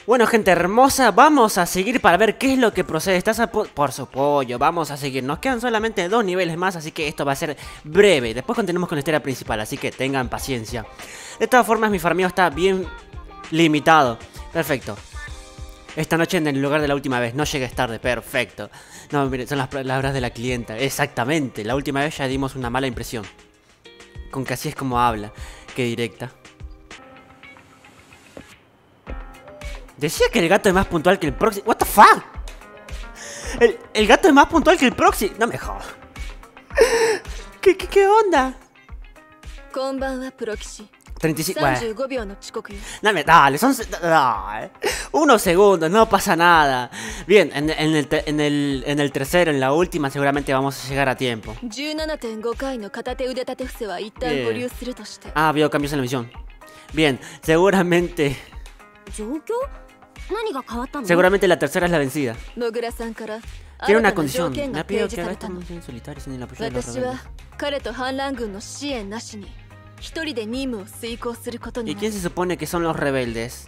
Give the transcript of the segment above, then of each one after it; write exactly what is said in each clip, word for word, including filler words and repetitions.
Bueno, gente hermosa, vamos a seguir para ver qué es lo que procede. Estás a por su pollo, vamos a seguir. Nos quedan solamente dos niveles más, así que esto va a ser breve. Después continuamos con la historia principal, así que tengan paciencia. De todas formas, mi farmeo está bien limitado. Perfecto. Esta noche en el lugar de la última vez, no llegues tarde, perfecto. No, miren, son las palabras de la clienta. Exactamente, la última vez ya dimos una mala impresión. Con que así es como habla, qué directa. Decía que el gato es más puntual que el proxy. What the fuck? El, el gato es más puntual que el proxy. No me jodas. ¿Qué, qué, qué onda? treinta y cinco. Bueno. Dame, dale, son. Dale. Unos segundos, no pasa nada. Bien, en, en, el, en, el, en el tercero, en la última, seguramente vamos a llegar a tiempo. Bien. Ah, veo cambios en la visión. Bien, seguramente. Seguramente la tercera es la vencida. Tiene una condición. Me ha pedido que haga esta misión en solitario sin el apoyo de los rebeldes. ¿Y quién se supone que son los rebeldes?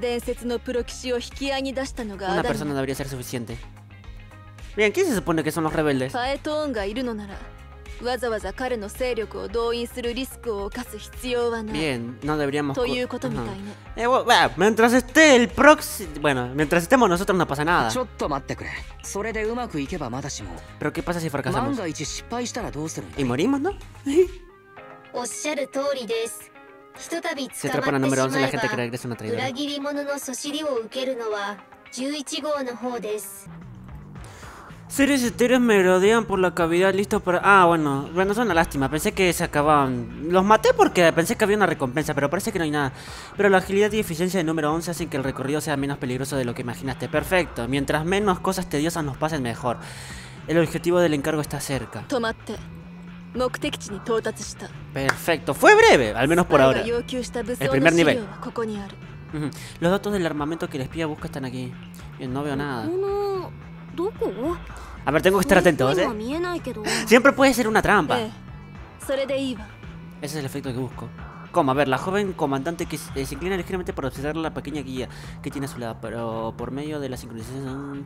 Una persona debería ser suficiente. Bien, ¿quién se supone que son los rebeldes? Bien, no deberíamos... Eh, bueno, mientras esté el proxy... Bueno, mientras estemos nosotros no pasa nada. Pero ¿qué pasa si fracasamos? ¿Y morimos, no? Se atrapa la número once, la gente cree que es una traidora. Seres etéreos me rodean por la cavidad, listos para... Ah, bueno, bueno, es una lástima. Pensé que se acababan. Los maté porque pensé que había una recompensa, pero parece que no hay nada. Pero la agilidad y eficiencia del número once hacen que el recorrido sea menos peligroso de lo que imaginaste. Perfecto. Mientras menos cosas tediosas nos pasen, mejor. El objetivo del encargo está cerca. Perfecto. Fue breve, al menos por ahora. El primer nivel. Uh-huh. Los datos del armamento que el espía busca están aquí. Bien, no veo nada. A ver, tengo que estar atento, ¿eh? Siempre puede ser una trampa. Ese es el efecto que busco. ¿Cómo? A ver, la joven comandante que se, eh, se inclina ligeramente para observar la pequeña guía que tiene a su lado, pero por medio de la sincronización...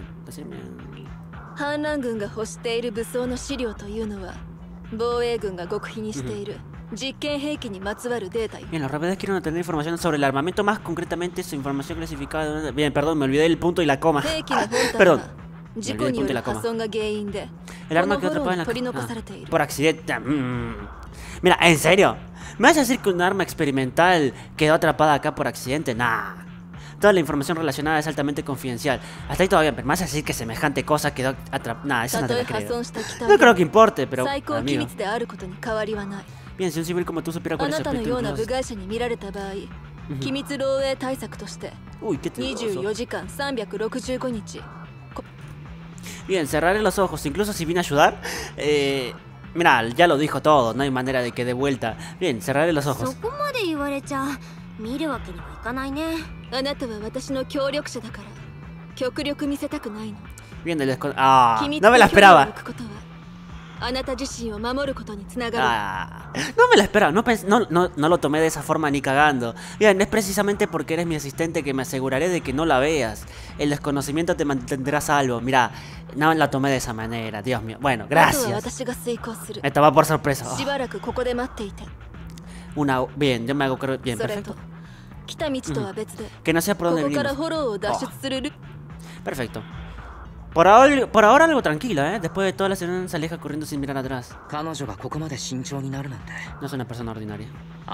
Bien, los rebeldes quieren obtener información sobre el armamento, más concretamente su información clasificada. Bien, perdón, me olvidé del punto y la coma. Perdón, me olvidé del punto y la coma. El arma que atrapada en la ah, por accidente. Mm. Mira, ¿en serio? ¿Me vas a decir que un arma experimental quedó atrapada acá por accidente? Nah. Toda la información relacionada es altamente confidencial. Hasta ahí todavía, pero me vas a decir que semejante cosa quedó atrapada. Nah, eso no te la creo. No creo que importe, pero amigo. Bien, si un civil como tú supiera cuál es el espíritu. Uy, qué tedioso. Bien, cerraré los ojos, incluso si vine a ayudar. Eh, mira, ya lo dijo todo, no hay manera de que dé vuelta. Bien, cerraré los ojos. Bien, el descon... Ah, no me la esperaba. Ah, no me la esperaba, no, no, no, no lo tomé de esa forma ni cagando. Bien, es precisamente porque eres mi asistente que me aseguraré de que no la veas. El desconocimiento te mantendrá salvo. Mira, no la tomé de esa manera, Dios mío. Bueno, gracias. Esto va por sorpresa. Oh. Una... Bien, yo me hago... Bien, perfecto. Mm. Que no sé por dónde venimos. Oh. Perfecto. Por ahora, por ahora algo tranquila, ¿eh? Después de toda la semana se aleja corriendo sin mirar atrás. No es una persona ordinaria.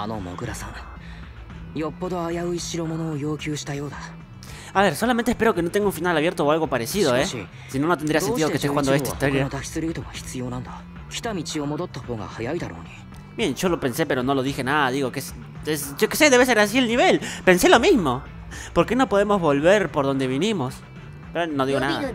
A ver, solamente espero que no tenga un final abierto o algo parecido, ¿eh? Si no, no tendría sentido que esté jugando esta historia. Bien, yo lo pensé, pero no lo dije nada. Digo que es, es, yo qué sé, debe ser así el nivel. Pensé lo mismo. ¿Por qué no podemos volver por donde vinimos? Pero no digo nada.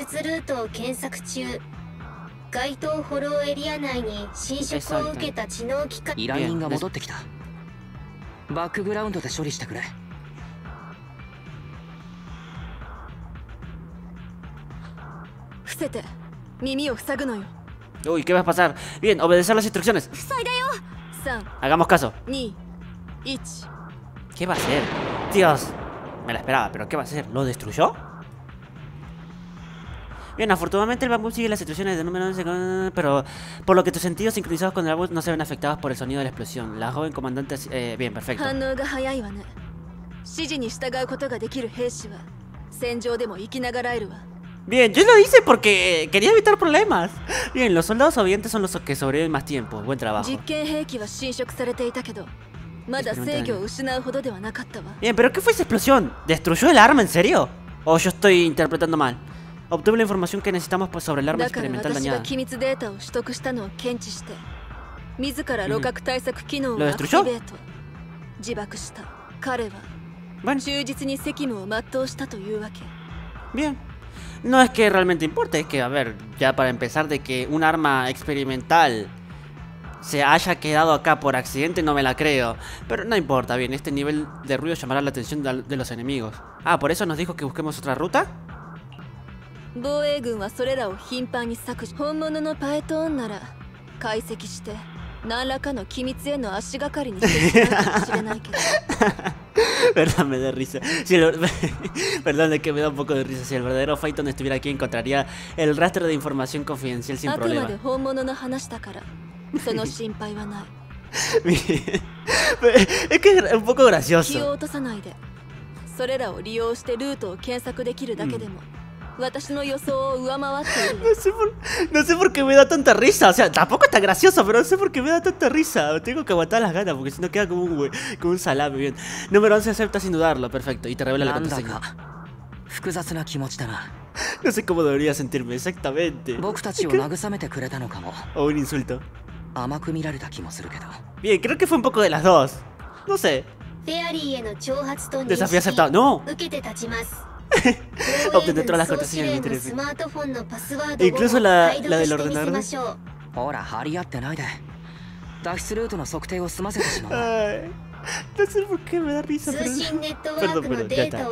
Uy, ¿qué va a pasar? Bien, obedecer las instrucciones. Hagamos caso. ¿Qué va a hacer? Dios. me la esperaba, pero ¿qué va a hacer? ¿Lo destruyó? Bien, afortunadamente el bambú sigue las instrucciones de número once, pero por lo que tus sentidos sincronizados con el bambú no se ven afectados por el sonido de la explosión. La joven comandante... Eh, bien, perfecto. Bien, yo lo hice porque quería evitar problemas. Bien, los soldados obedientes son los que sobreviven más tiempo. Buen trabajo. Bien, pero ¿qué fue esa explosión? ¿Destruyó el arma, en serio? ¿O yo estoy interpretando mal? Obtuve la información que necesitamos pues, sobre el arma experimental dañada. ¿Lo destruyó? Bueno. Bien. No es que realmente importe, es que, a ver, ya para empezar, de que un arma experimental se haya quedado acá por accidente, no me la creo. Pero no importa, bien, este nivel de ruido llamará la atención de los enemigos. Ah, ¿por eso nos dijo que busquemos otra ruta? Perdón, me da risa. Si el... Perdón, es que me da un poco de risa. Si el verdadero Phaeton estuviera aquí, encontraría el rastro de información confidencial sin problema. Es que es un poco gracioso. Mm. No sé, por, no sé por qué me da tanta risa. O sea, tampoco es tan gracioso, pero no sé por qué me da tanta risa. Tengo que aguantar las ganas porque si no queda como un, como un salame. Bien. Número once acepta sin dudarlo. Perfecto. Y te revela la contraseña. No sé cómo debería sentirme exactamente. O un insulto. Bien, creo que fue un poco de las dos. No sé. Desafío aceptado. ¡No! Obtener todas las contraseñas del interés. Incluso la, la del ordenador. Ay, no sé por qué me da risa, pero... Perdón, perdón, ya está.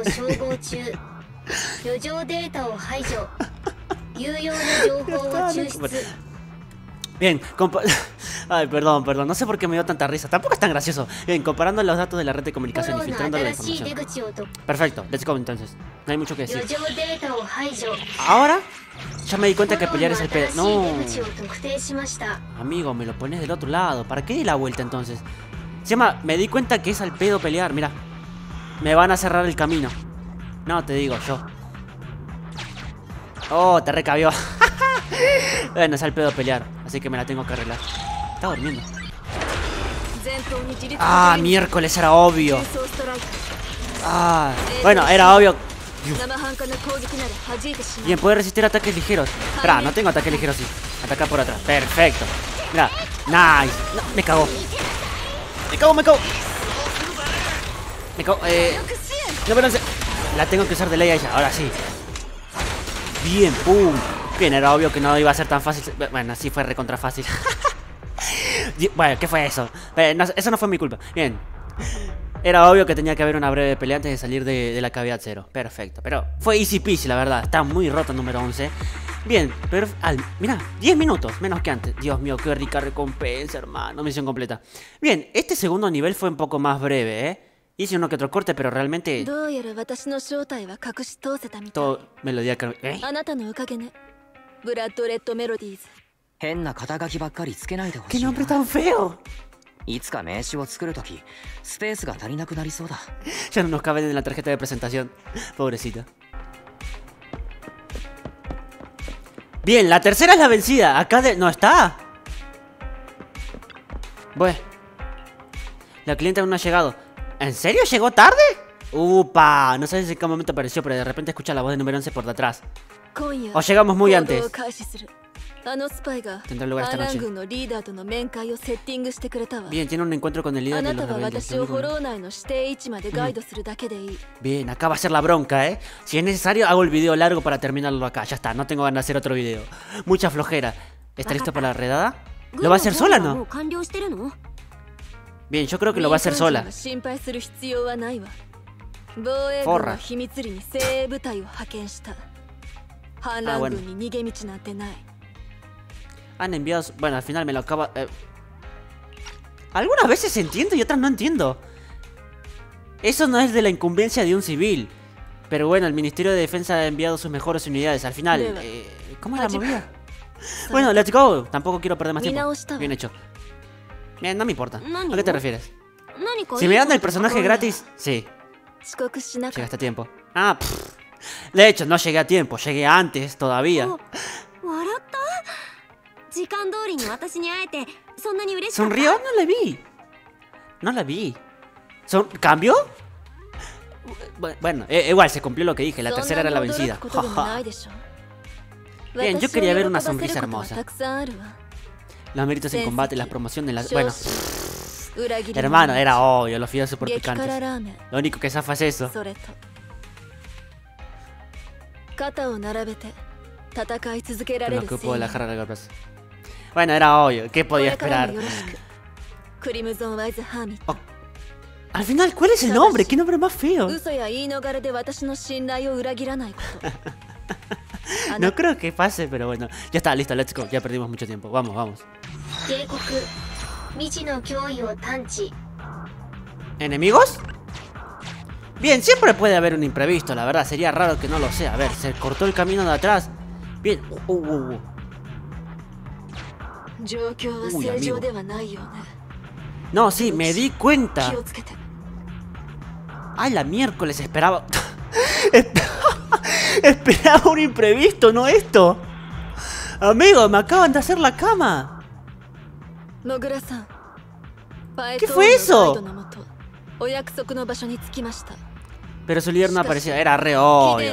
Bien, compa... Ay, perdón, perdón, no sé por qué me dio tanta risa. Tampoco es tan gracioso. Bien, comparando los datos de la red de comunicación y filtrando la información. Perfecto, let's go entonces. No hay mucho que decir. Ahora, ya me di cuenta que pelear es el pedo. No. Amigo, me lo pones del otro lado. ¿Para qué di la vuelta entonces? Se llama, me di cuenta que es al pedo pelear, mira. Me van a cerrar el camino. No, te digo yo. Oh, te recabió. Bueno, es al pedo pelear, así que me la tengo que arreglar. Está durmiendo. Ah, miércoles, era obvio. Ah, bueno, era obvio. Bien, puede resistir ataques ligeros. Espera, no tengo ataques ligeros, sí. Ataca por atrás, perfecto. Mira, nice. No, me cago. Me cago, me cago. Me cago, eh. No, pero no sé. La tengo que usar de ley a ella, ahora sí. Bien, pum. Bien, era obvio que no iba a ser tan fácil. Bueno, sí fue recontra fácil. Bueno, ¿qué fue eso? No, eso no fue mi culpa. Bien. Era obvio que tenía que haber una breve pelea antes de salir de, de la cavidad cero. Perfecto, pero fue easy peasy, la verdad. Está muy roto el número once. Bien, pero... Al, mira, diez minutos, menos que antes. Dios mío, qué rica recompensa, hermano. Misión completa. Bien, este segundo nivel fue un poco más breve, ¿eh? Hice uno que otro corte, pero realmente... Todo melodía... ¿Eh? ¡Qué nombre tan feo! Ya no nos caben en la tarjeta de presentación. Pobrecita. Bien, la tercera es la vencida. Acá de... no está. Bueno. La cliente aún no ha llegado. ¿En serio llegó tarde? Upa, no sabes en qué momento apareció, pero de repente escucha la voz de número once por detrás. O llegamos muy antes. Tendrá lugar esta noche. Bien, tiene un encuentro con el líder de los rebeldes. Bien, acá va a ser la bronca, ¿eh? Si es necesario, hago el video largo para terminarlo acá. Ya está, no tengo ganas de hacer otro video. Mucha flojera. ¿Está listo para la redada? ¿Lo va a hacer sola, no? Bien, yo creo que lo va a hacer sola. Forra. Ah, bueno. Han enviado... Bueno, al final me lo acaba... Eh... Algunas veces entiendo y otras no entiendo. Eso no es de la incumbencia de un civil. Pero bueno, el Ministerio de Defensa ha enviado sus mejores unidades. Al final, eh, ¿cómo es la movida? Bueno, let's go. Tampoco quiero perder más tiempo. Bien hecho. Bien, no me importa. ¿A qué te refieres? Si me dan el personaje gratis, sí. Llegaste a tiempo. Ah, pff. De hecho, no llegué a tiempo. Llegué antes todavía. ¿Sonrió? No la vi. No la vi. ¿Son... ¿Cambio? Bueno, eh, igual se cumplió lo que dije. La tercera era la vencida. Bien, yo quería ver una sonrisa hermosa. Los méritos en combate, las promociones, las... Bueno, hermano, era obvio. Los fideos super picantes. Lo único que zafa es eso. Pero no que puedo dejar a la plaza. Bueno, era obvio. ¿Qué podía esperar? Oh. Al final, ¿cuál es el nombre? ¿Qué nombre más feo? No creo que pase, pero bueno. Ya está, listo, let's go. Ya perdimos mucho tiempo. Vamos, vamos. ¿Enemigos? Bien, siempre puede haber un imprevisto, la verdad. Sería raro que no lo sea. A ver, se cortó el camino de atrás. Bien. Uh, uh, uh. Uy, amigo. No, sí, me di cuenta. Ay, la miércoles esperaba. Esperaba un imprevisto, no esto. Amigo, me acaban de hacer la cama. ¿Qué fue eso? Pero su líder no aparecía, era re obvio.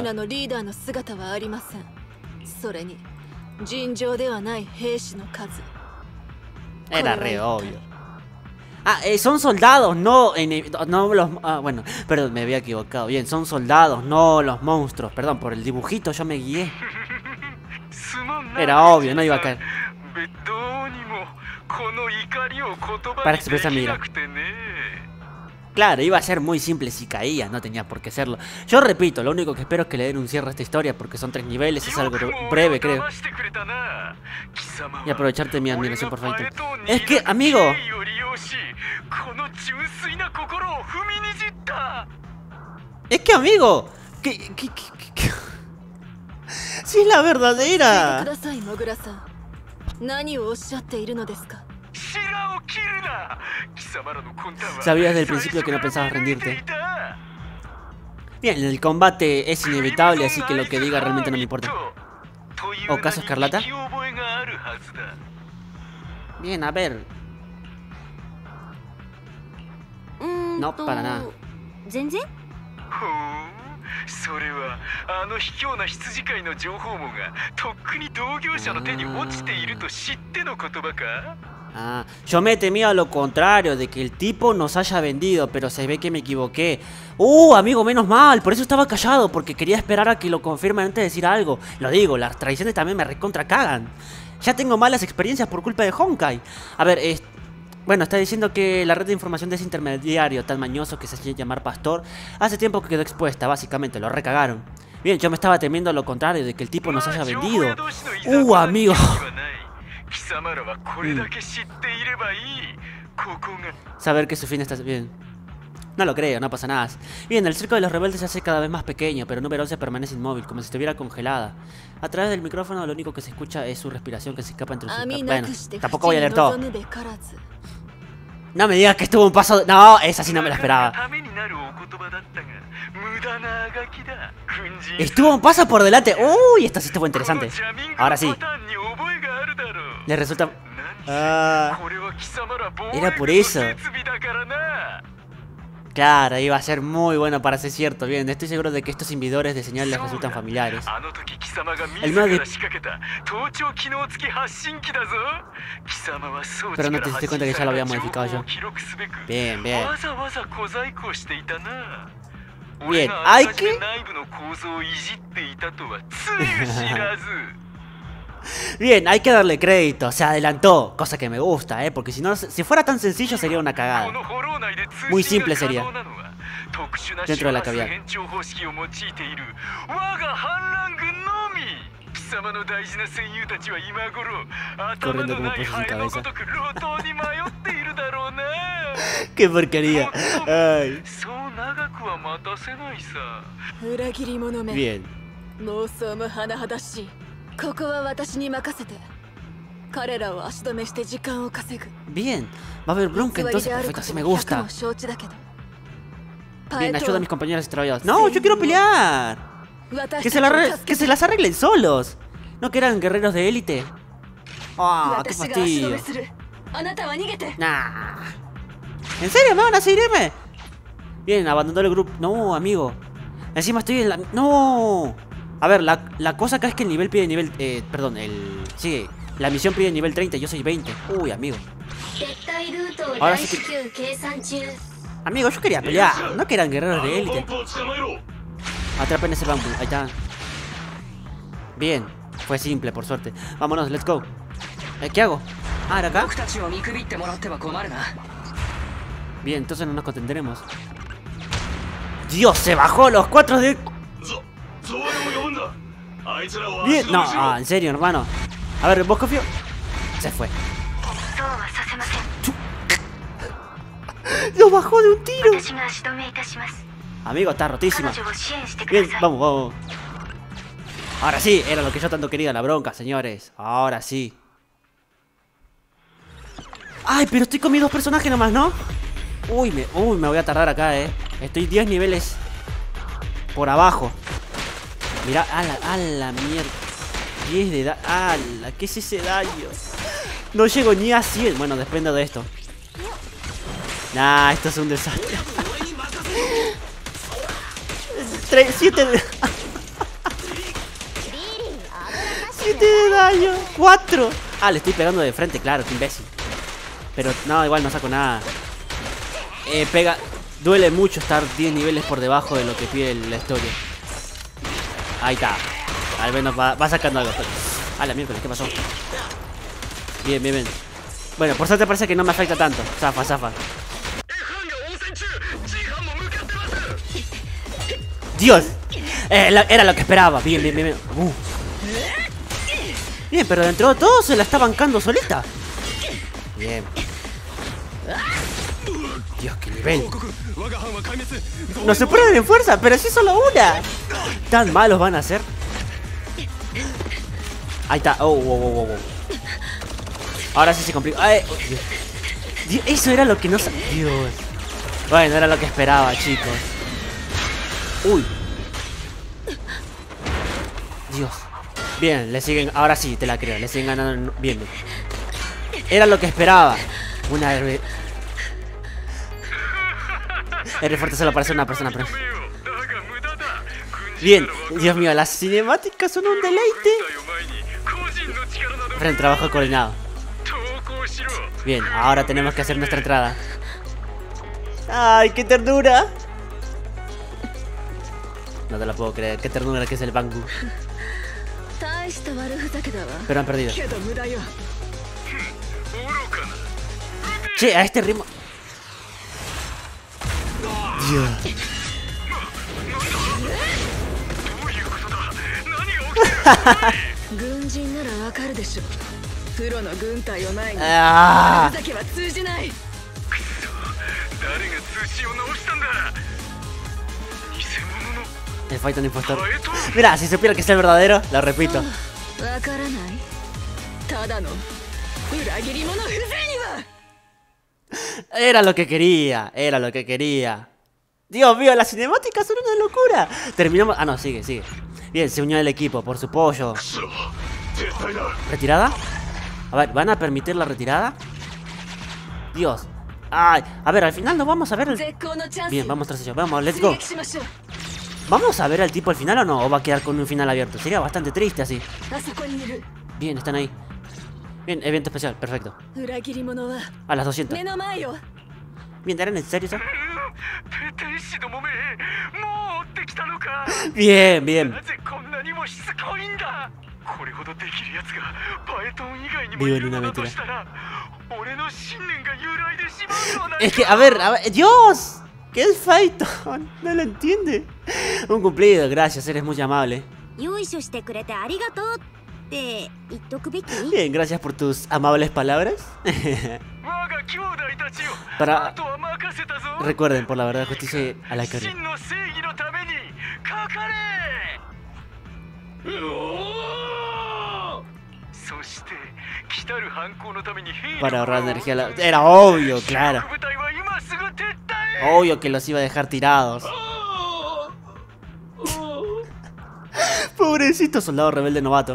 Era re obvio. Ah, eh, son soldados, no, no los... Ah, bueno, perdón, me había equivocado. Bien, son soldados, no los monstruos. Perdón, por el dibujito yo me guié. Era obvio, no iba a caer. Para expresar mi ira. Claro, iba a ser muy simple si caía, no tenía por qué serlo. Yo repito, lo único que espero es que le den un cierre a esta historia, porque son tres niveles, es algo breve, creo. Y aprovecharte de mi admiración por favor. Es que, amigo... Es que, amigo... ¿Qué, qué, qué, qué? Sí, es la verdadera. Sabías desde el principio que no pensabas rendirte. Bien, el combate es inevitable, así que lo que diga realmente no me importa. ¿O caso Escarlata? Bien, a ver. No, para nada. Ah, yo me temía lo contrario, de que el tipo nos haya vendido, pero se ve que me equivoqué. Uh, amigo, menos mal, por eso estaba callado, porque quería esperar a que lo confirmen antes de decir algo. Lo digo, las traiciones también me recontra cagan. Ya tengo malas experiencias por culpa de Honkai. A ver, eh, bueno, está diciendo que la red de información de ese intermediario tan mañoso que se hacía llamar Pastor hace tiempo que quedó expuesta, básicamente, lo recagaron. Bien, yo me estaba temiendo lo contrario, de que el tipo nos haya vendido. Uh, amigo. Mm. Saber que su fin está bien. No lo creo, no pasa nada. Bien, el cerco de los rebeldes se hace cada vez más pequeño, pero número once permanece inmóvil, como si estuviera congelada. A través del micrófono lo único que se escucha es su respiración que se escapa entre sus... Bueno, tampoco voy a leer todo. No me digas que estuvo un paso... No, esa sí no me la esperaba. Estuvo un paso por delante. Uy, esta sí estuvo interesante. Ahora sí. Le resulta... Ah, era por eso. Claro, iba a ser muy bueno para ser cierto. Bien, estoy seguro de que estos inhibidores de señal les resultan familiares. El nuevo... Pero no te diste cuenta que ya lo había modificado yo. Bien, bien. Bien, hay que... Bien, hay que darle crédito, se adelantó, cosa que me gusta, ¿eh? Porque si no, si fuera tan sencillo sería una cagada. Muy simple sería. Dentro de la cavidad. Corriendo como pollo sin cabeza. ¡Qué porquería! Ay. Bien. Bien, va a haber bronca entonces, perfecto, así me gusta. Bien, ayuda a mis compañeros extraviados. No, yo quiero pelear. Que se, la que se las arreglen solos. No que eran guerreros de élite. Ah, qué fastidio. Nah. ¿En serio me van a seguirme? Bien, abandonó el grupo. No, amigo. Encima estoy en la... No. A ver, la, la cosa acá es que el nivel pide nivel... Eh, perdón, el... Sí, la misión pide nivel treinta, yo soy veinte. Uy, amigo. Ahora sí que... Amigo, yo quería pelear. No que eran guerreros de élite. Atrapen ese bambú, ahí está. Bien, fue simple, por suerte. Vámonos, let's go. eh, ¿Qué hago? Ah, ¿era acá? Bien, entonces no nos contendremos. Dios, se bajó los cuatro de... Bien, no, ah, en serio, hermano. A ver, ¿vos confío? Se fue. Lo bajó de un tiro. Amigo, está rotísima. Bien, vamos, vamos. Ahora sí, era lo que yo tanto quería, la bronca, señores. Ahora sí. Ay, pero estoy con mis dos personajes nomás, ¿no? Uy, me, uy, me voy a tardar acá, eh. Estoy diez niveles por abajo. Mirá, a la, a la mierda. diez de daño. A la, ¿qué es ese daño? No llego ni a cien. Bueno, depende de esto. Nah, esto es un desastre. siete de... siete de daño. cuatro. Ah, le estoy pegando de frente, claro, qué imbécil. Pero no, igual no saco nada. Eh, pega... Duele mucho estar diez niveles por debajo de lo que pide la historia. Ahí está. Al menos va, va sacando algo. Ah, la miércoles, ¿qué pasó? Bien, bien, bien. Bueno, por suerte parece que no me afecta tanto. Zafa, zafa. ¡Dios! Eh, la, era lo que esperaba. Bien, bien, bien, bien. Uh. Bien, pero dentro de todo se la está bancando solita. Bien. Dios, qué nivel. Nos superan en fuerza, pero si solo una. ¿Tan malos van a ser? Ahí está. Oh, oh, oh, oh. Ahora sí se complica. Ay, oh, Dios. Dios, eso era lo que no sabía. Dios. Bueno, era lo que esperaba, chicos. Uy. Dios. Bien, le siguen. Ahora sí, te la creo. Le siguen ganando. Bien, bien. Era lo que esperaba. Una R. R fuerte solo parece una persona, pero... Bien, Dios mío, las cinemáticas son un deleite. Frente, trabajo coordinado. Bien, ahora tenemos que hacer nuestra entrada. ¡Ay, qué ternura! No te lo puedo creer, qué ternura que es el Bangu. Pero han perdido. Che, a este ritmo... Dios. Ah. El Phaeton impostor. Mira, si supiera que es el verdadero, lo repito. Era lo que quería, era lo que quería. Dios mío, las cinemáticas son una locura. Terminamos... Ah, no, sigue, sigue. Bien, se unió el equipo por su pollo. ¿Retirada? A ver, ¿van a permitir la retirada? Dios. Ay, a ver, al final no vamos a ver el... Bien, vamos tras ellos, vamos, let's go. ¿Vamos a ver al tipo al final o no? ¿O va a quedar con un final abierto? Sería bastante triste así. Bien, están ahí. Bien, evento especial, perfecto. A las doscientas. Bien, ¿era necesario eso? Bien, bien. Vivo en una aventura. Es que, a ver, a ver, ¡Dios! ¿Qué es Phaeton? No lo entiende. Un cumplido, gracias, eres muy amable. Bien, gracias por tus amables palabras. Para... Recuerden, por la verdad, justicia a la carne. Para ahorrar energía. La... Era obvio, claro. Obvio que los iba a dejar tirados. Pobrecito soldado rebelde novato.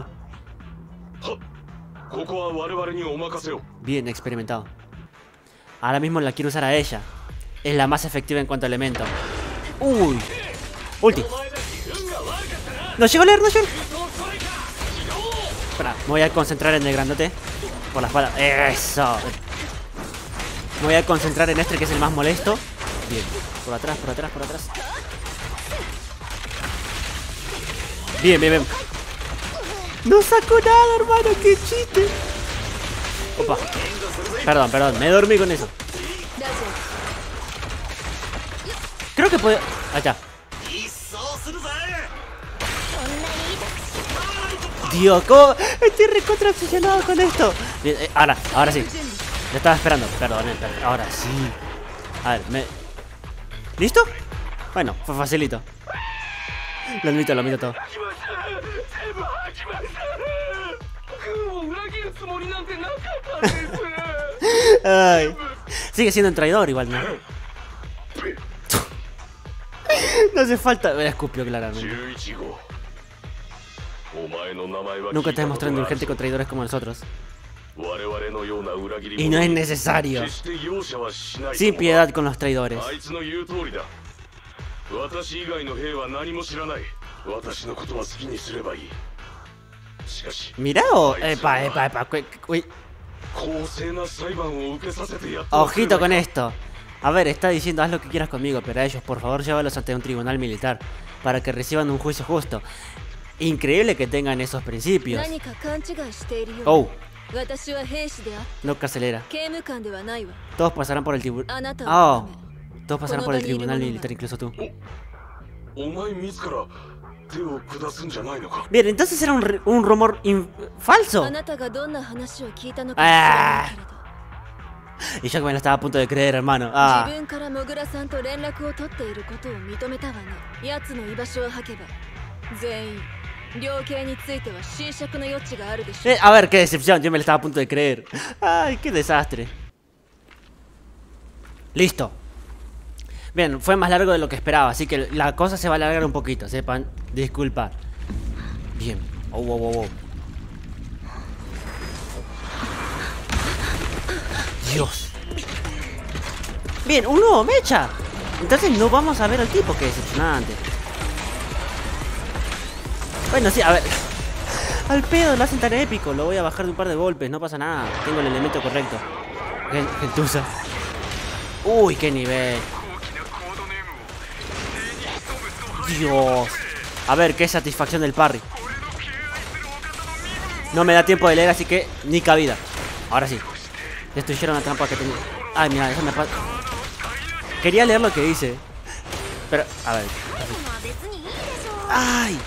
Bien experimentado. Ahora mismo la quiero usar a ella. Es la más efectiva en cuanto a elemento. Uy. Ulti. No llegó a leer, no llegó. Espera, me voy a concentrar en el grandote. Por la espalda. Eso. Me voy a concentrar en este que es el más molesto. Bien. Por atrás, por atrás, por atrás. Bien, bien, bien. No sacó nada, hermano. Qué chiste. Opa. Perdón, perdón. Me dormí con eso. Creo que puedo... Ahí está. Dios, ¿cómo? Estoy recontra obsesionado con esto. Bien, eh, ahora, ahora sí. Lo estaba esperando. Perdón, eh, perdón. Ahora sí. A ver, me... ¿Listo? Bueno, fue facilito. Lo admito, lo admito todo. Ay. Sigue siendo un traidor igual, ¿no? No hace falta. Me escupió claramente. Nunca te demostrado indulgente con traidores como nosotros. Y no es necesario. Sin piedad con los traidores. Mira o... Epa, epa, epa. Uy. Ojito con esto. A ver, está diciendo haz lo que quieras conmigo, pero a ellos por favor llévalos ante un tribunal militar para que reciban un juicio justo. Increíble que tengan esos principios. Oh. No acelera. Todos pasarán por el tribunal. Oh. Todos pasarán por el tribunal militar, incluso tú. Bien, entonces era un, un rumor falso. Ah. Y yo que me lo estaba a punto de creer, hermano. Ah. Eh, a ver, qué decepción, yo me lo estaba a punto de creer. Ay, qué desastre. Listo. Bien, fue más largo de lo que esperaba, así que la cosa se va a alargar un poquito, sepan disculpar. Bien. Oh, oh, oh, oh. Dios. Bien, un nuevo mecha. Entonces no vamos a ver al tipo, qué decepcionante. Bueno, sí, a ver. Al pedo lo hacen tan épico. Lo voy a bajar de un par de golpes, no pasa nada. Tengo el elemento correcto. Gentuza. Uy, qué nivel. Dios. A ver, qué satisfacción del parry. No me da tiempo de leer, así que ni cabida. Ahora sí. Destruyeron la trampa que tenía. Ay, mira, déjame pasar. Quería leer lo que dice. Pero, a ver. Ay.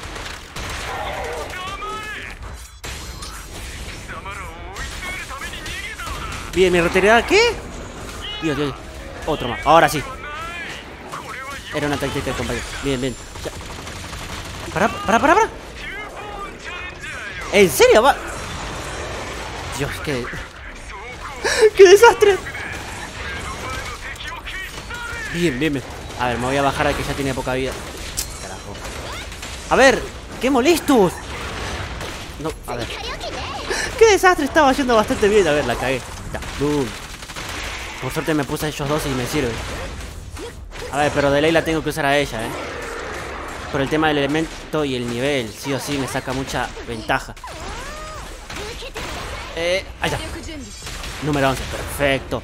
Bien, mi retirada. ¿Qué? Dios, Dios. Otro más. Ahora sí. Era una táctica de compañero. Bien, bien. Ya. Para, para, para, para. ¿En serio? Va. Dios, qué... ¡Qué desastre! Bien, bien, bien. A ver, me voy a bajar al que ya tiene poca vida. Carajo. A ver, qué molestos. No, a ver. ¡Qué desastre! Estaba yendo bastante bien. A ver, la cagué. Ya, boom. Por suerte me puse a ellos dos y me sirve. A ver, pero de ley la tengo que usar a ella, eh. Por el tema del elemento y el nivel. Sí o sí me saca mucha ventaja. Eh, ahí está. Número once, perfecto.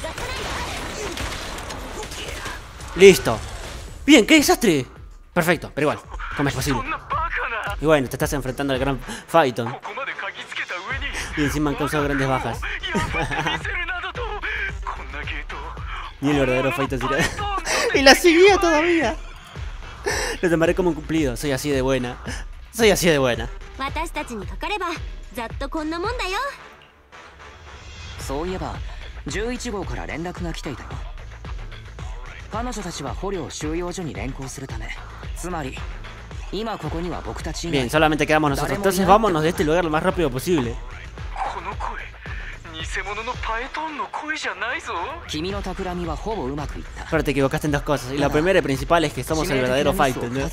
Listo. Bien, qué desastre. Perfecto, pero igual, ¿cómo es posible? Y bueno, te estás enfrentando al gran Phaeton. Y encima han causado grandes bajas. Ni el verdadero Phaeton sería... Y la seguía todavía. Lo tomaré como un cumplido, soy así de buena. Soy así de buena. Bien, solamente quedamos nosotros. Entonces vámonos de este lugar lo más rápido posible. Pero te equivocaste en dos cosas. Y la primera y principal es que somos el verdadero fighter, ¿no?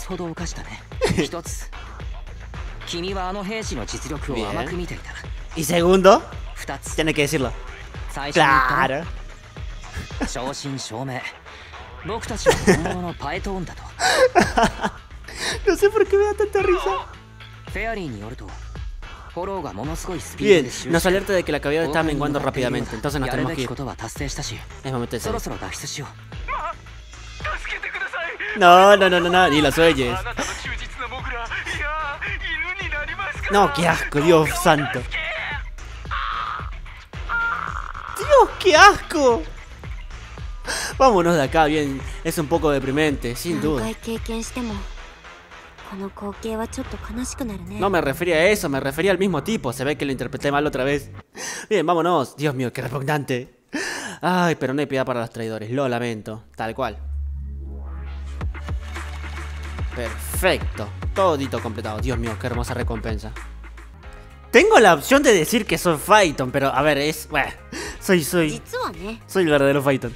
Bien. Y segundo, tiene que decirlo. Claro. No sé por qué me da tanta risa. Bien, nos alerta de que la cavidad está menguando rápidamente, entonces nos tenemos que ir. Es momento de salir. No, no, no, no, no, ni lo sueñes. No, qué asco, Dios santo. Dios, qué asco. Vámonos de acá, bien. Es un poco deprimente, sin duda. No me refería a eso, me refería al mismo tipo. Se ve que lo interpreté mal otra vez. Bien, vámonos. Dios mío, qué repugnante. Ay, pero no hay piedad para los traidores. Lo lamento. Tal cual. Perfecto. Todito completado. Dios mío, qué hermosa recompensa. Tengo la opción de decir que soy Phaeton, pero a ver, es... Bueno, soy, soy... Soy el verdadero Phaeton.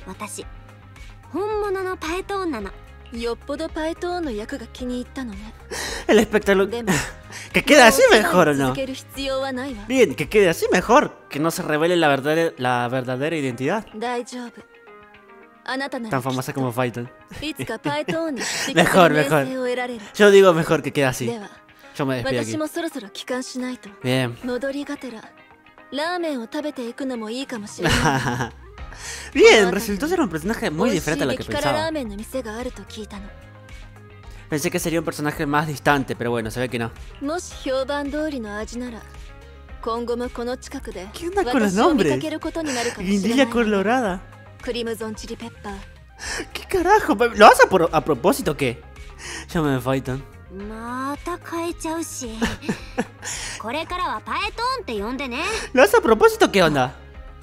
El espectáculo... Que quede así mejor, ¿o no? Bien, que quede así mejor. Que no se revele la verdadera, la verdadera identidad. Tan famosa como Phaeton. Mejor, mejor. Yo digo mejor que quede así. Yo me despido aquí. Bien. Bien, resultó ser un personaje muy diferente a lo que pensaba. Pensé que sería un personaje más distante, pero bueno, se ve que no. ¿Qué onda con los nombres? Guindilla colorada. ¿Qué carajo? ¿Lo haces a, pro a propósito o qué? Llámame Phaeton. ¿Lo haces a propósito? ¿Qué onda?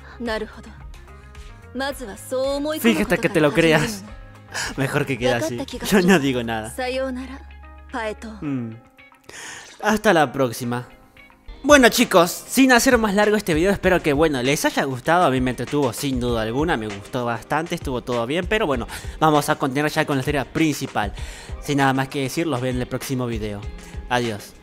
Fíjate que te lo creas. Mejor que quede así. Yo no digo nada. Mm. Hasta la próxima. Bueno chicos, sin hacer más largo este video, espero que bueno, les haya gustado. A mí me entretuvo sin duda alguna, me gustó bastante, estuvo todo bien. Pero bueno, vamos a continuar ya con la serie principal. Sin nada más que decir, los veo en el próximo video. Adiós.